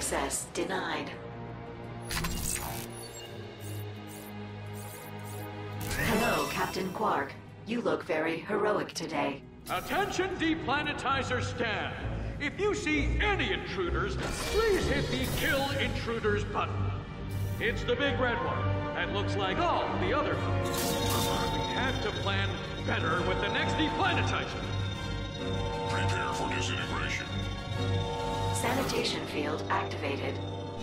Access denied. Hello, Captain Quark. You look very heroic today. Attention, deplanetizer scan. If you see any intruders, please hit the Kill Intruders button. It's the big red one that looks like all the other ones. We have to plan better with the next deplanetizer. Prepare for disintegration. Sanitation field activated.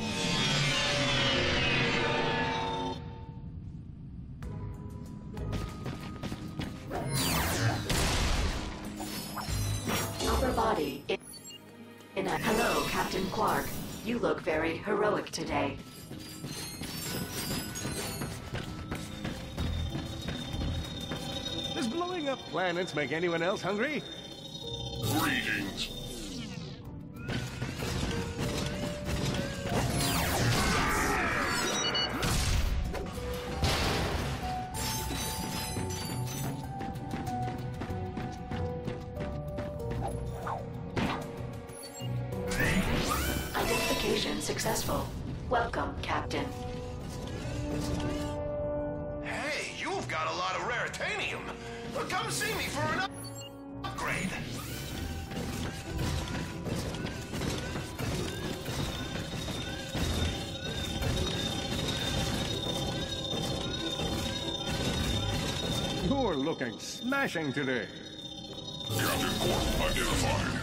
Upper body in a... Hello, Captain Quark. You look very heroic today. Does blowing up planets make anyone else hungry? Greetings. Identification successful. Welcome, Captain. Hey, you've got a lot of raritanium. Well, come see me for an upgrade. You're looking smashing today. Captain Quark identified.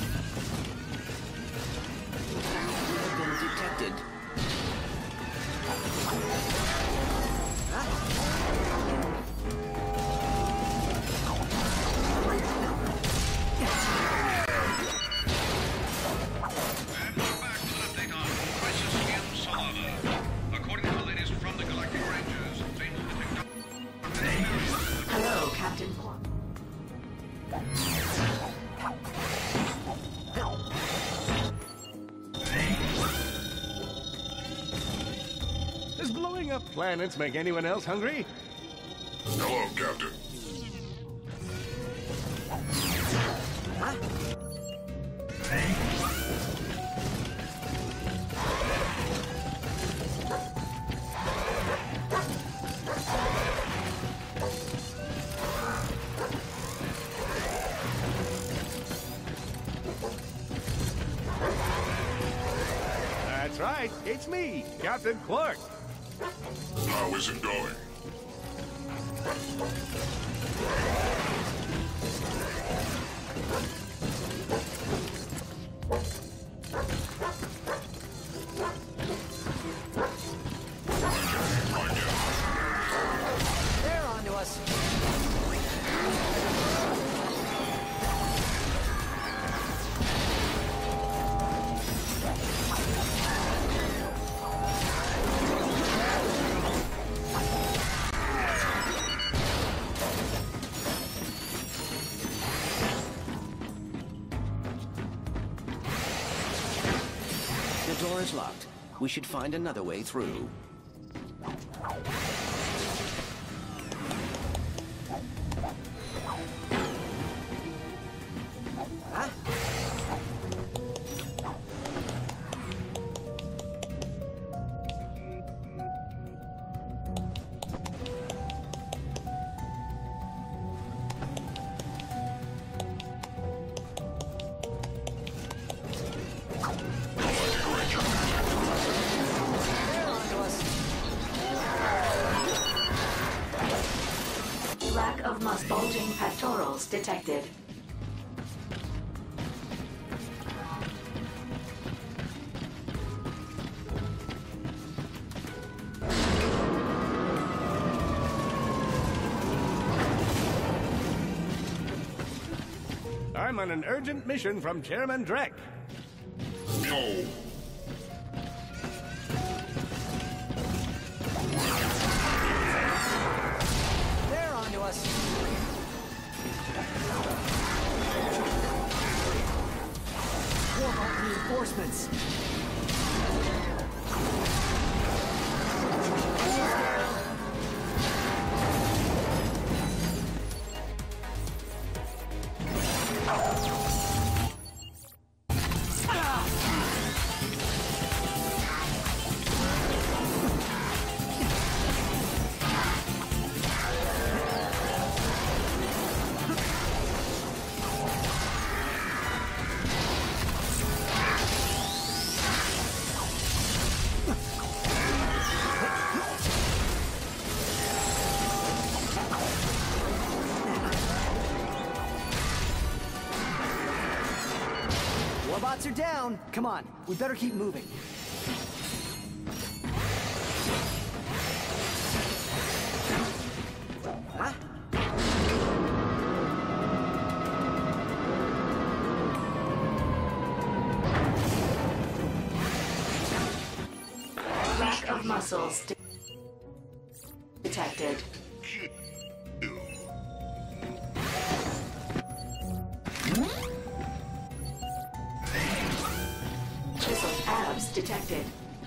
Been detected. Hello, Captain Quark. Does blowing up planets make anyone else hungry? Hello, Captain. That's right, it's me, Captain Quark. How is it going? They're onto us. The door is locked. We should find another way through. Lack of bulging pectorals detected. I'm on an urgent mission from Chairman Drek. No. They're onto us. Warhawk reinforcements. Robots are down! Come on, we better keep moving. Huh? Lack of muscles detected. Chiseled abs detected.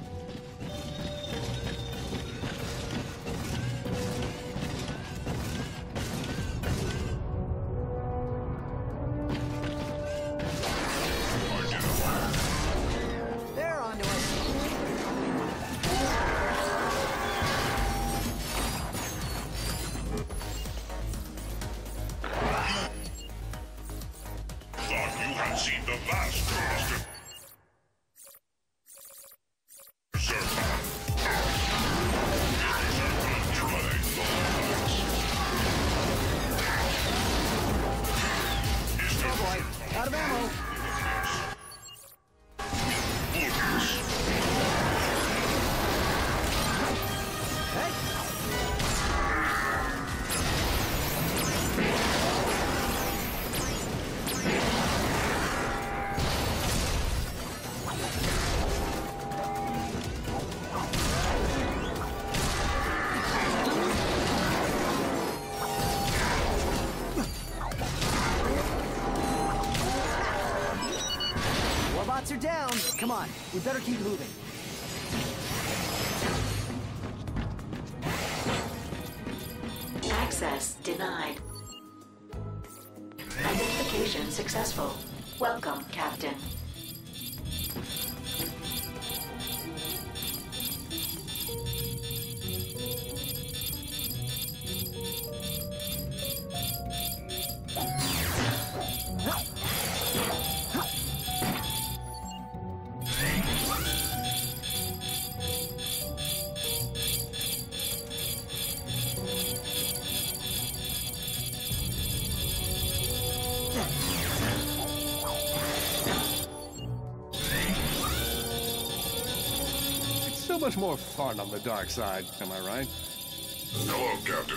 They're onto us. Thought you had seen the last of Mr. Zerpa. It is a good try, Lawrence. Is Oh there boy, out of ammo. bullets? Hey! Robots are down. Come on, we better keep moving. Access denied. Identification successful. Welcome, Captain. It's so much more fun on the dark side, am I right? Hello, Captain.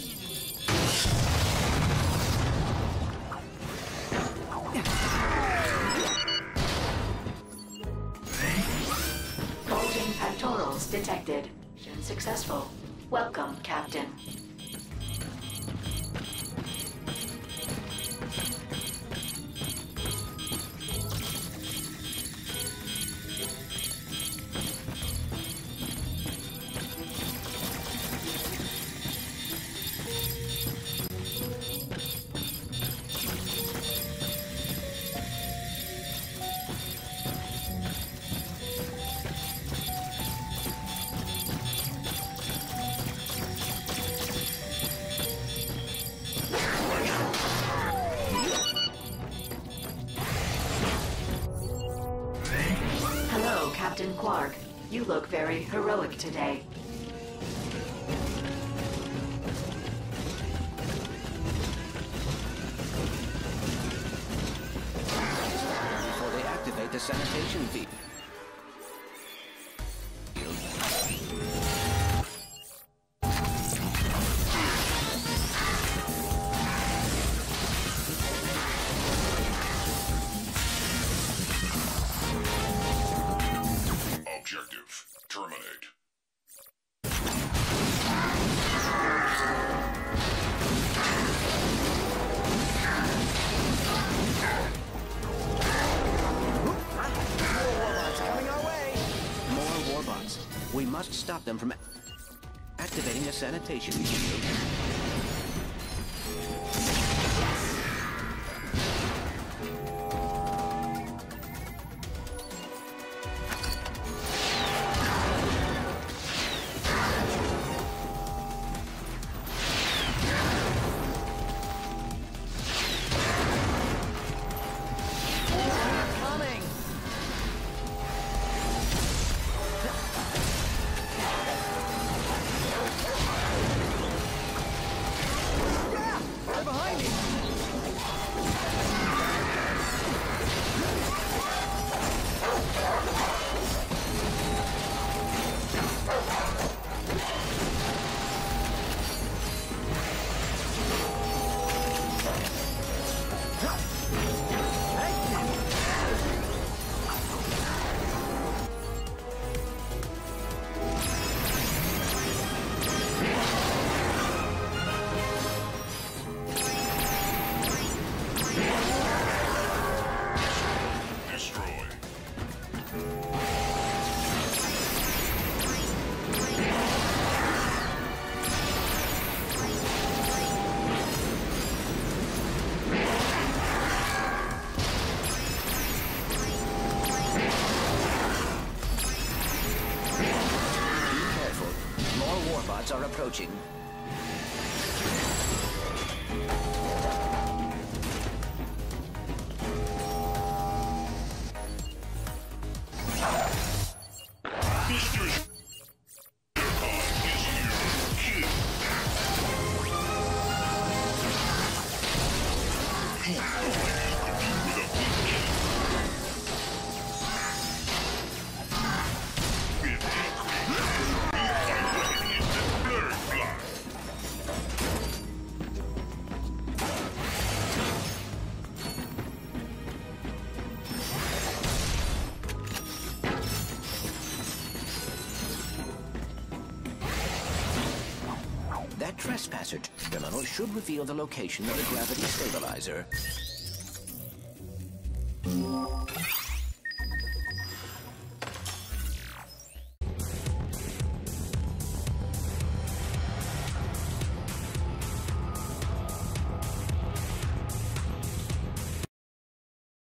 Bulging pectorals detected. Mission successful. Welcome, Captain. Hello, Captain Quark. You look very heroic today. Before they activate the sanitation field. Objective. Terminate. Warbots coming our way. More warbots. We must stop them from activating the sanitation field. Coming. warbots are approaching. That trespasser terminal should reveal the location of the gravity stabilizer.